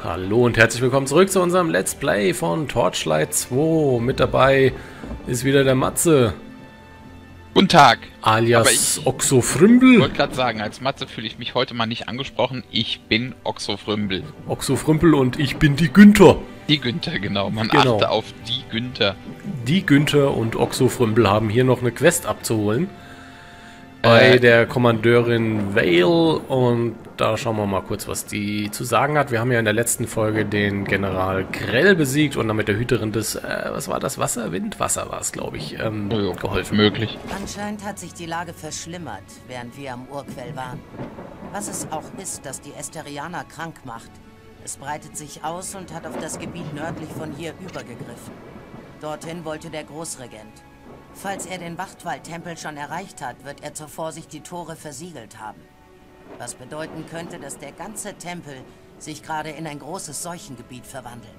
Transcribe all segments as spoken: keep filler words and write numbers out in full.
Hallo und herzlich willkommen zurück zu unserem Let's Play von Torchlight zwei. Mit dabei ist wieder der Matze. Guten Tag. Alias Oxofrümbel. Ich wollte gerade sagen, als Matze fühle ich mich heute mal nicht angesprochen. Ich bin Oxofrümbel. Oxofrümbel und ich bin die Günther. Die Günther, genau. Man Genau. achte auf die Günther. Die Günther und Oxofrümbel haben hier noch eine Quest abzuholen. Bei Äh, der Kommandeurin Vale, und da schauen wir mal kurz, was die zu sagen hat. Wir haben ja in der letzten Folge den General Grell besiegt und damit der Hüterin des, äh, was war das, Wasser, Wind? Wasser war es, glaube ich, ähm, oh, geholfen. Möglich. Anscheinend hat sich die Lage verschlimmert, während wir am Urquell waren. Was es auch ist, das die Esterianer krank macht. Es breitet sich aus und hat auf das Gebiet nördlich von hier übergegriffen. Dorthin wollte der Großregent. Falls er den Wachtwald-Tempel schon erreicht hat, wird er zur Vorsicht die Tore versiegelt haben. Was bedeuten könnte, dass der ganze Tempel sich gerade in ein großes Seuchengebiet verwandelt.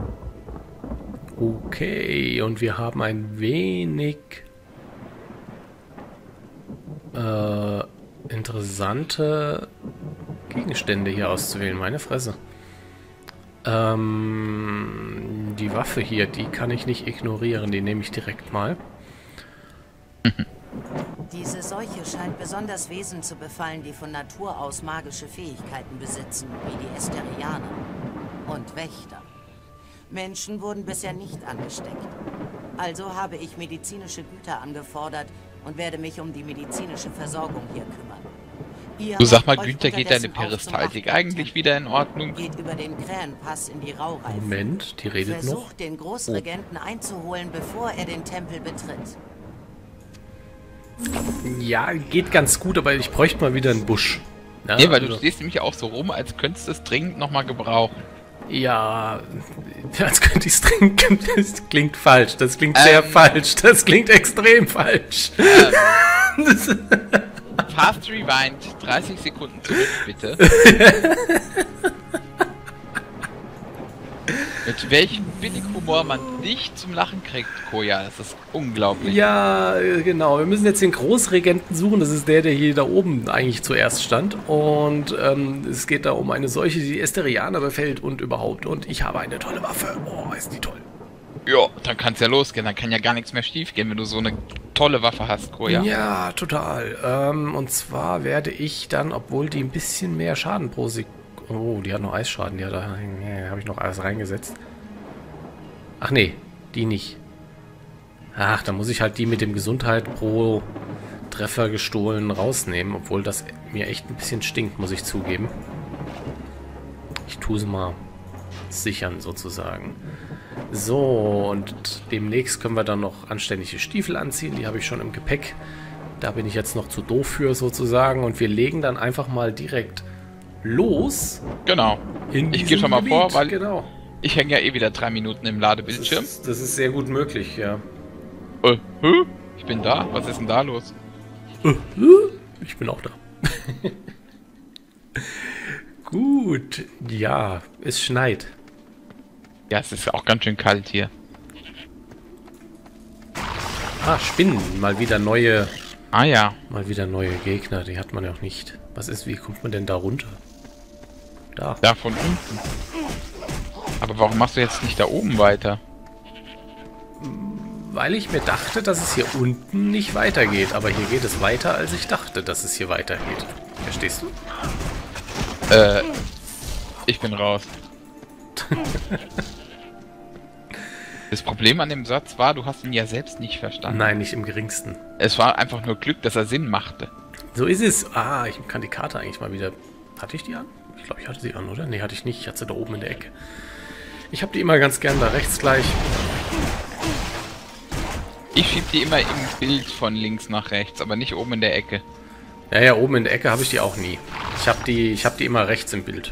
Okay, und wir haben ein wenig äh, interessante Gegenstände hier auszuwählen, meine Fresse. Ähm, die Waffe hier, die kann ich nicht ignorieren, die nehme ich direkt mal. Diese Seuche scheint besonders Wesen zu befallen, die von Natur aus magische Fähigkeiten besitzen, wie die Esterianer und Wächter. Menschen wurden bisher nicht angesteckt. Also habe ich medizinische Güter angefordert und werde mich um die medizinische Versorgung hier kümmern. Ihr Du sag mal, macht euch Günther, geht deine unterdessen auf zum Peristaltik Wachtwald-Tempel. eigentlich wieder in Ordnung? Geht über den Krähenpass in die Raureife. Moment, die redet noch. Versucht den Großregenten einzuholen, bevor er den Tempel betritt. Ja, geht ganz gut, aber ich bräuchte mal wieder einen Busch. Ja, Nee, weil du also- stehst nämlich auch so rum, als könntest du es dringend nochmal gebrauchen. Ja, als könnte ich es trinken. Das klingt falsch. Das klingt sehr Ähm. falsch. Das klingt extrem falsch. Das- Fast Rewind, dreißig Sekunden zurück, bitte. Mit welchem Billighumor man dich zum Lachen kriegt, Koja, das ist unglaublich. Ja, äh, genau. Wir müssen jetzt den Großregenten suchen. Das ist der, der hier da oben eigentlich zuerst stand. Und ähm, es geht da um eine Seuche, die die Esterianer befällt und überhaupt. Und ich habe eine tolle Waffe. Oh, ist die toll. Ja, dann kann es ja losgehen, dann kann ja gar nichts mehr schief gehen, wenn du so eine tolle Waffe hast, Koja. Ja, total. Ähm, und zwar werde ich dann, obwohl die ein bisschen mehr Schaden pro Sekunde... Oh, die hat noch Eisschaden. Ja, da nee, habe ich noch alles reingesetzt. Ach nee, die nicht. Ach, da muss ich halt die mit dem Gesundheit pro Treffer gestohlen rausnehmen, obwohl das mir echt ein bisschen stinkt, muss ich zugeben. Ich tue sie mal sichern sozusagen. So, und demnächst können wir dann noch anständige Stiefel anziehen. Die habe ich schon im Gepäck. Da bin ich jetzt noch zu doof für sozusagen. Und wir legen dann einfach mal direkt los. Genau. In Ich diesem gebe schon mal Gebiet. vor, weil Genau. ich hänge ja eh wieder drei Minuten im Das Ladebildschirm. ist, das ist sehr gut möglich, ja. Äh, hä? Ich bin da? Was ist denn da los? Ich bin auch da. Gut, ja, es schneit. Ja, es ist ja auch ganz schön kalt hier. Ah, Spinnen, mal wieder neue, Ah ja. mal wieder neue Gegner, die hat man ja auch nicht. Was ist, wie kommt man denn da runter? Da. Da von unten. Aber warum machst du jetzt nicht da oben weiter? Weil ich mir dachte, dass es hier unten nicht weitergeht. Aber hier geht es weiter, als ich dachte, dass es hier weitergeht. Verstehst du? Äh, ich bin raus. Das Problem an dem Satz war, du hast ihn ja selbst nicht verstanden. Nein, nicht im geringsten. Es war einfach nur Glück, dass er Sinn machte. So ist es. Ah, ich kann die Karte eigentlich mal wieder... Hatte ich die an? Ich glaube, ich hatte sie an, oder? Nee, hatte ich nicht. Ich hatte sie da oben in der Ecke. Ich habe die immer ganz gern da rechts gleich. Ich schieb die immer im Bild von links nach rechts, aber nicht oben in der Ecke. Ja, ja, oben in der Ecke habe ich die auch nie. Ich habe die, ich habe die immer rechts im Bild.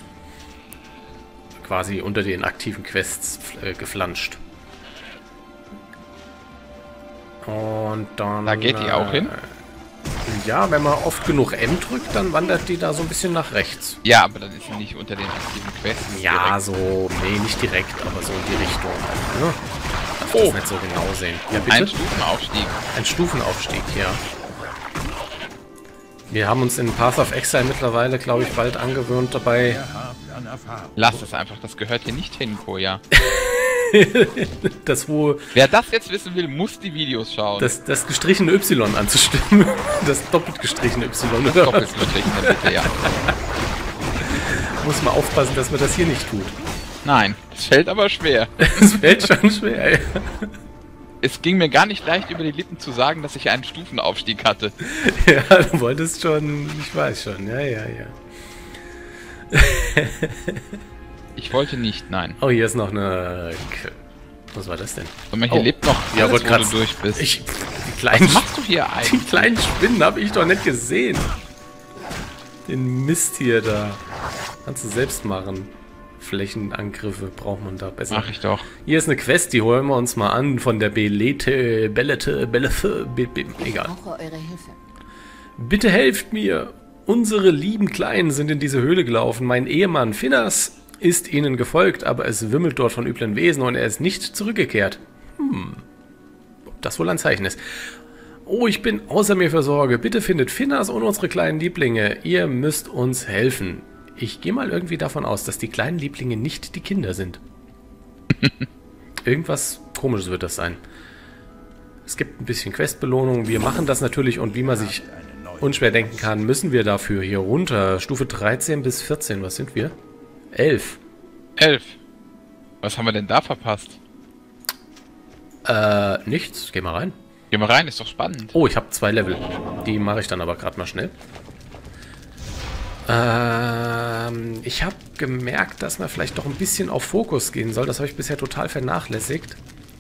Quasi unter den aktiven Quests äh, geflanscht. Und dann... Da geht die auch hin? Ja, wenn man oft genug M drückt, dann wandert die da so ein bisschen nach rechts. Ja, aber dann ist sie nicht unter den aktiven Quests. Ja, direkt. so... Nee, nicht direkt, aber so in die Richtung. Ne? Darf Oh. das nicht so genau sehen. Ja, bitte? Ein Stufenaufstieg. Ein Stufenaufstieg, ja. Wir haben uns in Path of Exile mittlerweile, glaube ich, bald angewöhnt dabei, an Erfahrung. Lass es einfach, das gehört hier nicht hin, Koja. Das wo Wer das jetzt wissen will, muss die Videos schauen. das, das gestrichene Y anzustimmen. Das doppelt gestrichene Y. Das Oder doppelt was? gestrichen, bitte, ja. Muss man aufpassen, dass man das hier nicht tut. Nein, es fällt aber schwer. Es fällt schon schwer. Ja. Es ging mir gar nicht leicht über die Lippen zu sagen, dass ich einen Stufenaufstieg hatte. Ja, du wolltest schon, ich weiß schon, ja, ja, ja. Ich wollte nicht, nein. Oh, hier ist noch eine... K Was war das denn? Aber hier Oh. lebt noch Ja, alles, wollte wo gerade du durch bist. Ich, die kleinen, Was machst du hier die eigentlich? kleinen Spinnen habe ich doch nicht gesehen. Den Mist hier da. Kannst du selbst machen. Flächenangriffe braucht man da besser. Mach ich doch. Hier ist eine Quest, die holen wir uns mal an von der Belete, Bellete, Bellete, Be, Be, egal. brauche eure Hilfe. Bitte helft mir. Unsere lieben Kleinen sind in diese Höhle gelaufen. Mein Ehemann Finas ist ihnen gefolgt, aber es wimmelt dort von üblen Wesen und er ist nicht zurückgekehrt. Hm. Ob das wohl ein Zeichen ist. Oh, ich bin außer mir für Sorge. Bitte findet Finas und unsere kleinen Lieblinge. Ihr müsst uns helfen. Ich gehe mal irgendwie davon aus, dass die kleinen Lieblinge nicht die Kinder sind. Irgendwas Komisches wird das sein. Es gibt ein bisschen Questbelohnung. Wir machen das natürlich und wie man sich unschwer denken kann, müssen wir dafür hier runter. Stufe dreizehn bis vierzehn. Was sind wir? elf. Elf. Was haben wir denn da verpasst? Äh, nichts. Geh mal rein. Geh mal rein, ist doch spannend. Oh, ich habe zwei Level. Die mache ich dann aber gerade mal schnell. Ähm, ich habe gemerkt, dass man vielleicht doch ein bisschen auf Fokus gehen soll. Das habe ich bisher total vernachlässigt.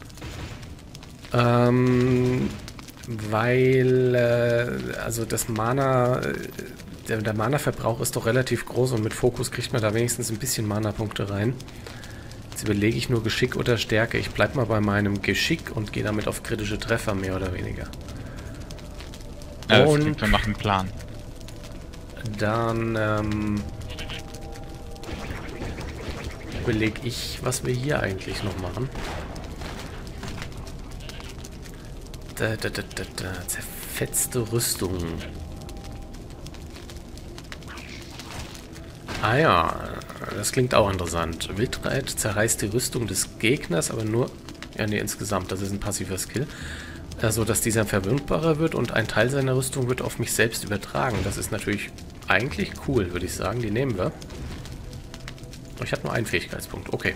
Ähm, weil, äh, also das Mana, äh, der, der Mana-Verbrauch ist doch relativ groß und mit Fokus kriegt man da wenigstens ein bisschen Mana-Punkte rein. Jetzt überlege ich nur Geschick oder Stärke. Ich bleibe mal bei meinem Geschick und gehe damit auf kritische Treffer, mehr oder weniger. Ja, das Und- klingt dann nach einem Plan. Dann ähm, überlege ich, was wir hier eigentlich noch machen. Da, da, da, da, da. Zerfetzte Rüstung. Ah ja, das klingt auch interessant. Wildreit zerreißt die Rüstung des Gegners, aber nur... Ja, nee, insgesamt. Das ist ein passiver Skill. So dass dieser verwundbarer wird und ein Teil seiner Rüstung wird auf mich selbst übertragen. Das ist natürlich eigentlich cool, würde ich sagen. Die nehmen wir. Ich habe nur einen Fähigkeitspunkt. Okay.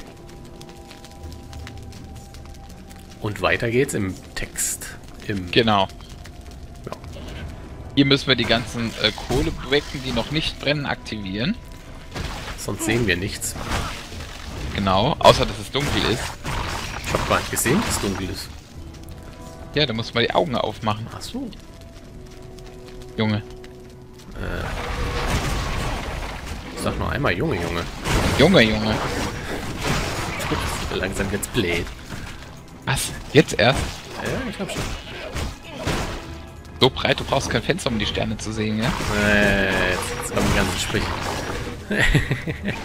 Und weiter geht's im Text. Im Genau. Ja. Hier müssen wir die ganzen äh, Kohlebecken, die noch nicht brennen, aktivieren. Sonst sehen wir nichts. Genau, außer dass es dunkel ist. Ich habe gar nicht gesehen, dass es dunkel ist. Ja, da muss man die Augen aufmachen. Ach so. Junge. Sag nur einmal Junge, Junge. Junge, Junge. Langsam wird's blöd. Was? Jetzt erst? Ja, ich glaube schon. So breit, du brauchst kein Fenster, um die Sterne zu sehen, ja? Äh, jetzt, jetzt kommen die ganzen Sprüche.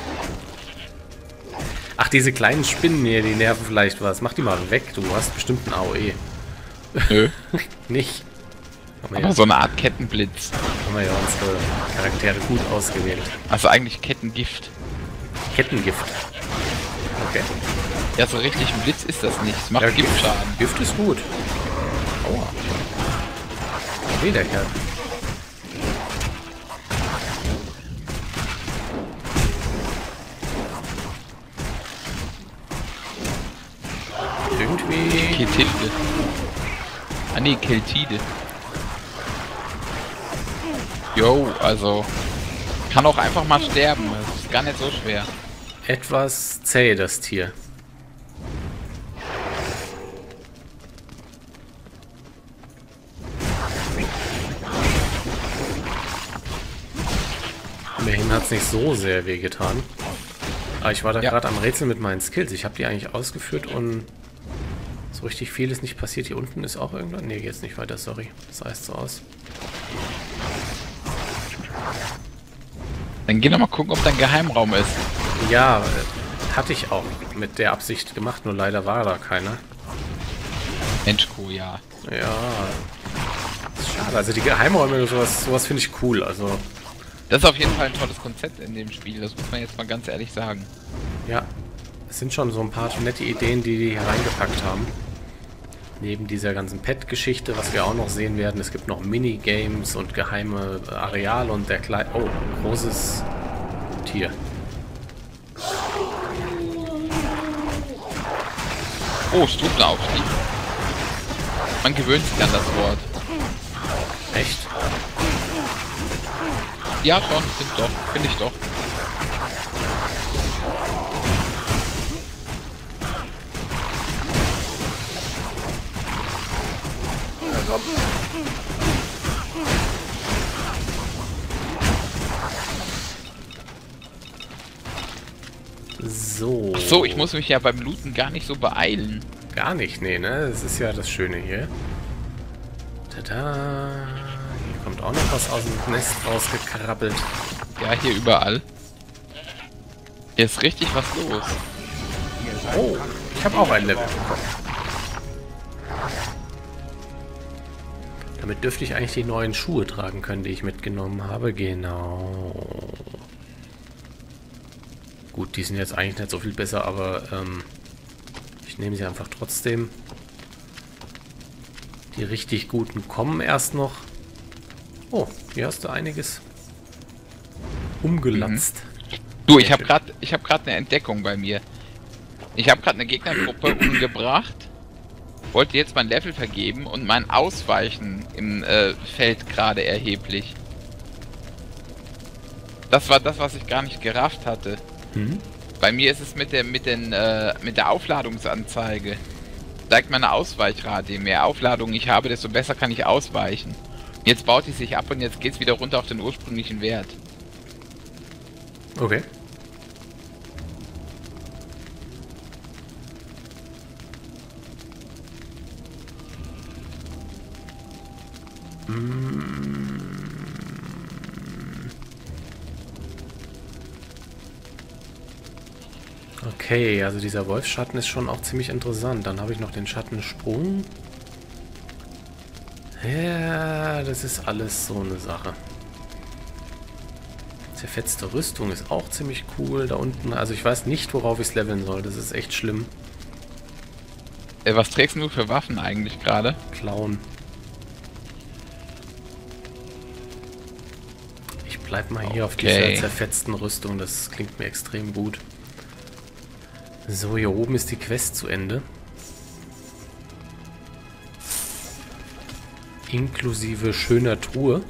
Ach, diese kleinen Spinnen hier, die nerven vielleicht was. Mach die mal weg, du hast bestimmt ein A O E. Nö. Nicht. Haben wir, Aber ja, so eine Art Kettenblitz. haben wir ja unsere Charaktere gut ausgewählt. Also eigentlich Kettengift. Kettengift. Okay. Ja, so richtig ein Blitz ist das nicht. Es macht Ja, Giftschaden. Gift ist gut. Aua. Weh, der Kerl. Irgendwie... Ketilde. Ah nee, Keltide. Yo, also... Kann auch einfach mal sterben. Das ist gar nicht so schwer. Etwas zäh, das Tier. Immerhin hat es nicht so sehr wehgetan. Aber ich war da Ja. gerade am Rätsel mit meinen Skills. Ich habe die eigentlich ausgeführt und so richtig viel ist nicht passiert. Hier unten ist auch irgendwas. Ne, jetzt nicht weiter, sorry. Das heißt so aus. Dann geh noch mal gucken, ob da ein Geheimraum ist. Ja, äh, hatte ich auch mit der Absicht gemacht, nur leider war da keiner. Menschko, ja. Ja, ist schade. Also die Geheimräume und sowas, sowas finde ich cool. Also Das ist auf jeden Fall ein tolles Konzept in dem Spiel, das muss man jetzt mal ganz ehrlich sagen. Ja, es sind schon so ein paar nette Ideen, die die hier reingepackt haben. Neben dieser ganzen Pet-Geschichte, was wir auch noch sehen werden, es gibt noch Minigames und geheime Areale und der kleine... Oh, großes Tier. Oh, Stufenaufstieg. Man gewöhnt sich an das Wort. Echt? Ja, schon, stimmt doch. Finde ich doch. So. Ach so, ich muss mich ja beim Looten gar nicht so beeilen. Gar nicht, nee, ne? Das ist ja das Schöne hier. Tada! Hier kommt auch noch was aus dem Nest rausgekrabbelt. Ja, hier überall. Hier ist richtig was los. Oh, ich habe auch ein Level bekommen. Damit dürfte ich eigentlich die neuen Schuhe tragen können, die ich mitgenommen habe. Genau. Gut, die sind jetzt eigentlich nicht so viel besser, aber ähm, ich nehme sie einfach trotzdem. Die richtig guten kommen erst noch. Oh, hier hast du einiges umgelatzt. Mhm. Du, ich habe gerade ich habe gerade eine Entdeckung bei mir. Ich habe gerade eine Gegnergruppe umgebracht. Wollte jetzt mein Level vergeben und mein Ausweichen im äh, fällt gerade erheblich. Das war das, was ich gar nicht gerafft hatte. Hm? Bei mir ist es mit der mit den äh, mit der Aufladungsanzeige. Zeigt meine Ausweichrate. Je mehr Aufladungen ich habe, desto besser kann ich ausweichen. Jetzt baut die sich ab und jetzt geht's wieder runter auf den ursprünglichen Wert. Okay. Okay, also dieser Wolfsschatten ist schon auch ziemlich interessant. Dann habe ich noch den Schattensprung. Ja, das ist alles so eine Sache. Zerfetzte Rüstung ist auch ziemlich cool. Da unten, also ich weiß nicht, worauf ich es leveln soll. Das ist echt schlimm. Äh, was trägst du für Waffen eigentlich gerade? Klauen. Ich bleib mal hier Okay. auf dieser zerfetzten Rüstung. Das klingt mir extrem gut. So, hier oben ist die Quest zu Ende. Inklusive schöner Truhe.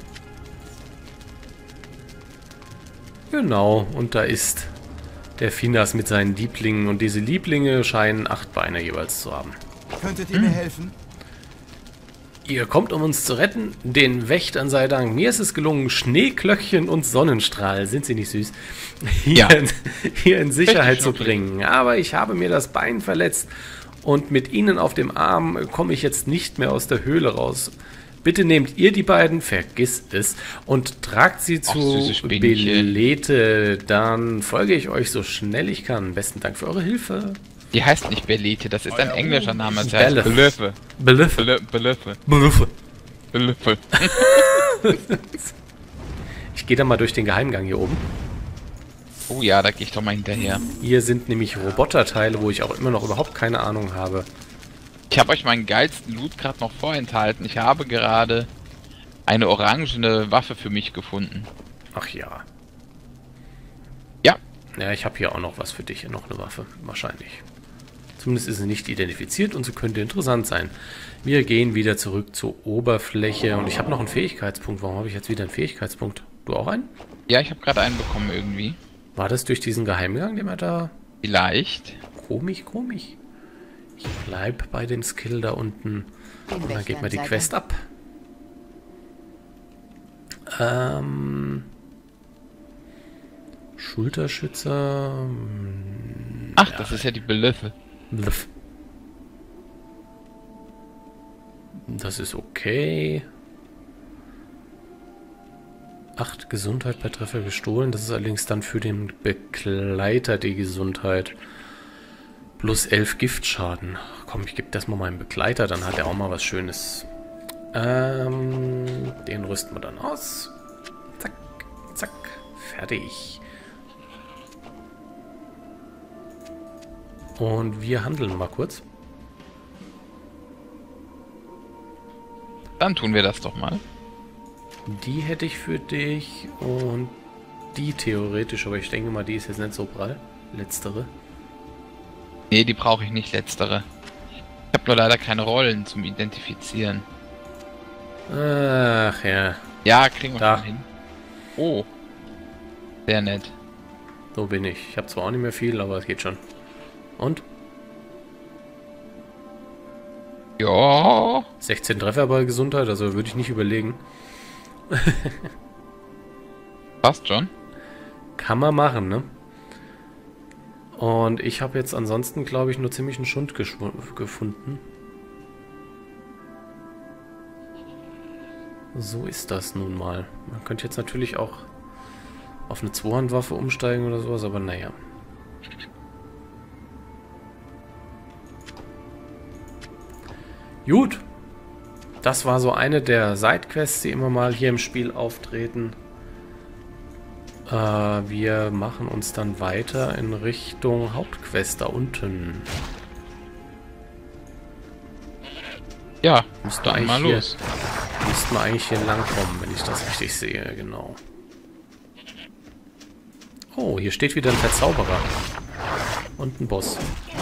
Genau, und da ist der Finas mit seinen Lieblingen. Und diese Lieblinge scheinen acht Beine jeweils zu haben. Könntet ihr mir helfen? Ihr kommt, um uns zu retten. Den Wächtern sei Dank. Mir ist es gelungen, Schneeglöckchen und Sonnenstrahl, sind sie nicht süß, hier, Ja. in, hier in Sicherheit Richtig zu schnucklig. bringen. Aber ich habe mir das Bein verletzt und mit ihnen auf dem Arm komme ich jetzt nicht mehr aus der Höhle raus. Bitte nehmt ihr die beiden, vergiss es, und tragt sie Ach, zu süße Spinnchen. Belete. Dann folge ich euch so schnell ich kann. Besten Dank für eure Hilfe. Die heißt nicht Belete, das ist ein englischer Name. Das heißt Belef. Belöfe. Belüffe. Belö- Belöfe. Belüffe. Belöfe. Ich gehe dann mal durch den Geheimgang hier oben. Oh ja, da gehe ich doch mal hinterher. Hier sind nämlich Roboterteile, wo ich auch immer noch überhaupt keine Ahnung habe. Ich habe euch meinen geilsten Loot gerade noch vorenthalten. Ich habe gerade eine orangene Waffe für mich gefunden. Ach ja. Ja, Ja, ich habe hier auch noch was für dich. Noch eine Waffe. Wahrscheinlich. Zumindest ist sie nicht identifiziert und sie könnte interessant sein. Wir gehen wieder zurück zur Oberfläche. Und ich habe noch einen Fähigkeitspunkt. Warum habe ich jetzt wieder einen Fähigkeitspunkt? Du auch einen? ja, ich habe gerade einen bekommen irgendwie. War das durch diesen Geheimgang, den wir da... Vielleicht. Komisch, komisch. Ich bleib bei dem Skill da unten. Und dann geht mir die Quest ab. Ähm... Schulterschützer... Ach, das ist ja die Belöfe. Bluff. Das ist okay. acht Gesundheit bei Treffer gestohlen. Das ist allerdings dann für den Begleiter die Gesundheit. Plus elf Giftschaden. Komm, ich gebe das mal meinem Begleiter, dann hat er auch mal was Schönes. Ähm, den rüsten wir dann aus. Zack, Zack. Fertig. Und wir handeln mal kurz. Dann tun wir das doch mal. Die hätte ich für dich und die theoretisch, aber ich denke mal, die ist jetzt nicht so prall. Letztere. Nee, die brauche ich nicht, letztere. Ich habe nur leider keine Rollen zum Identifizieren. Ach ja. Ja, kriegen wir Da. schon hin. Oh. Sehr nett. So bin ich. Ich habe zwar auch nicht mehr viel, aber es geht schon. Und? Ja. sechzehn Treffer bei Gesundheit, also würde ich nicht überlegen. Passt schon. Kann man machen, ne? Und ich habe jetzt ansonsten, glaube ich, nur ziemlich einen Schund gefunden. So ist das nun mal. Man könnte jetzt natürlich auch auf eine Zweihandwaffe umsteigen oder sowas, aber naja. Gut. Das war so eine der Sidequests, die immer mal hier im Spiel auftreten. Äh, wir machen uns dann weiter in Richtung Hauptquest da unten. Ja, Müssten dann mal hier, los. müssten wir eigentlich hier langkommen, wenn ich das richtig sehe, genau. Oh, hier steht wieder ein Verzauberer. Und ein Boss.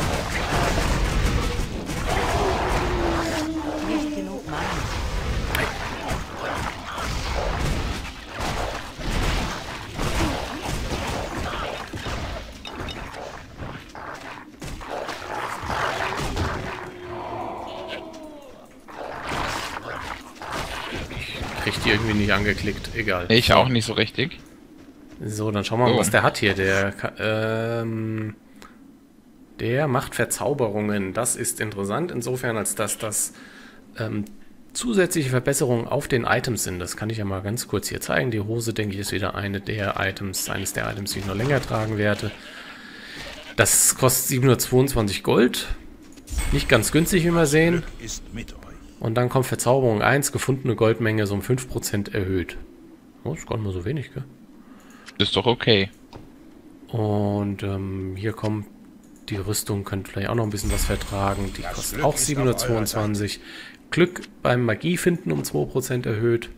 Nicht genug Mann. Kriegt die irgendwie nicht angeklickt. Egal. Ich auch nicht so richtig. So, dann schauen wir mal, Oh. was der hat hier. Der, ka- ähm, der macht Verzauberungen. Das ist interessant, insofern, als dass das ähm, zusätzliche Verbesserungen auf den Items sind. Das kann ich ja mal ganz kurz hier zeigen. Die Hose, denke ich, ist wieder eine der Items, eines der Items, die ich noch länger tragen werde. Das kostet siebenhundertzweiundzwanzig Gold. Nicht ganz günstig, wie wir sehen. Ist mit euch. Und dann kommt Verzauberung eins, gefundene Goldmenge so um fünf Prozent erhöht. Oh, ist gar nicht mal so wenig, gell? Ist doch okay. Und ähm, hier kommt die Rüstung, könnt vielleicht auch noch ein bisschen was vertragen. Die Das kostet Glück auch ist siebenhundertzweiundzwanzig. Glück beim Magie finden um zwei Prozent erhöht.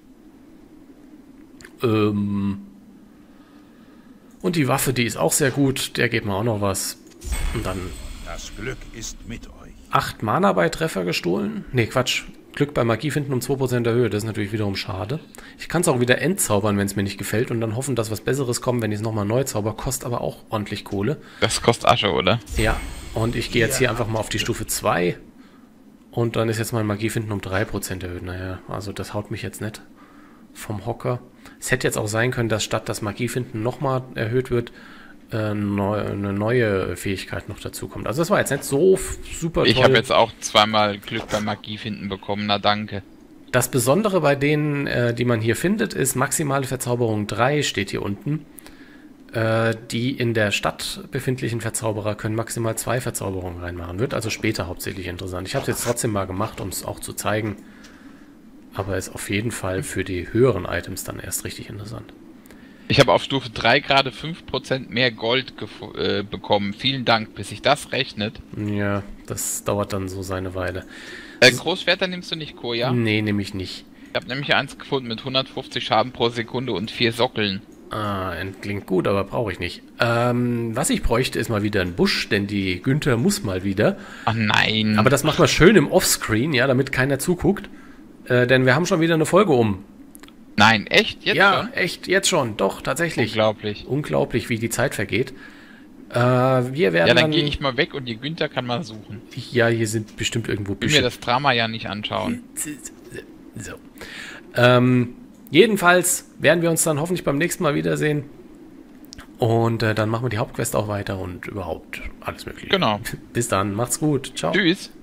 Ähm Und die Waffe, die ist auch sehr gut. Der gibt mir auch noch was. Und dann Das Glück ist mit euch. acht Mana bei Treffer gestohlen. Ne, Quatsch. Glück bei Magie finden um zwei Prozent erhöht. Das ist natürlich wiederum schade. Ich kann es auch wieder entzaubern, wenn es mir nicht gefällt. Und dann hoffen, dass was Besseres kommt, wenn ich es nochmal neu zauber. Kostet aber auch ordentlich Kohle. Das kostet Asche, oder? Ja, und ich gehe jetzt hier einfach mal auf die Stufe zwei. Und dann ist jetzt mein Magie finden um drei Prozent erhöht. Naja, also das haut mich jetzt nicht vom Hocker. Es hätte jetzt auch sein können, dass statt das Magie finden nochmal erhöht wird, äh, neu, eine neue Fähigkeit noch dazu kommt. Also das war jetzt nicht so f- super toll. Ich habe jetzt auch zweimal Glück beim Magie finden bekommen. Na danke. Das Besondere bei denen, äh, die man hier findet, ist maximale Verzauberung drei, steht hier unten. Äh, die in der Stadt befindlichen Verzauberer können maximal zwei Verzauberungen reinmachen. Wird also später hauptsächlich interessant. Ich habe es jetzt trotzdem mal gemacht, um es auch zu zeigen. Aber ist auf jeden Fall für die höheren Items dann erst richtig interessant. Ich habe auf Stufe drei gerade fünf Prozent mehr Gold gefo- äh, bekommen. Vielen Dank, bis sich das rechnet. Ja, das dauert dann so seine Weile. Äh, Großschwerter nimmst du nicht, Koja? Nee, nehme ich nicht. Ich habe nämlich eins gefunden mit hundertfünfzig Schaden pro Sekunde und vier Sockeln. Ah, klingt gut, aber brauche ich nicht. Ähm, was ich bräuchte, ist mal wieder ein Busch, denn die Günther muss mal wieder. Ach nein. Aber das macht man schön im Offscreen, ja, damit keiner zuguckt. Äh, denn wir haben schon wieder eine Folge um. Nein, echt? Jetzt ja, schon? echt, jetzt schon. Doch, tatsächlich. Unglaublich. Unglaublich, wie die Zeit vergeht. Äh, wir werden Ja, dann dann... gehe ich mal weg und die Günther kann mal suchen. Ja, hier sind bestimmt irgendwo Ich will mir das Drama ja nicht anschauen. So. Ähm, jedenfalls werden wir uns dann hoffentlich beim nächsten Mal wiedersehen. Und äh, dann machen wir die Hauptquest auch weiter und überhaupt alles mögliche. Genau. Bis dann, macht's gut. Ciao. Tschüss.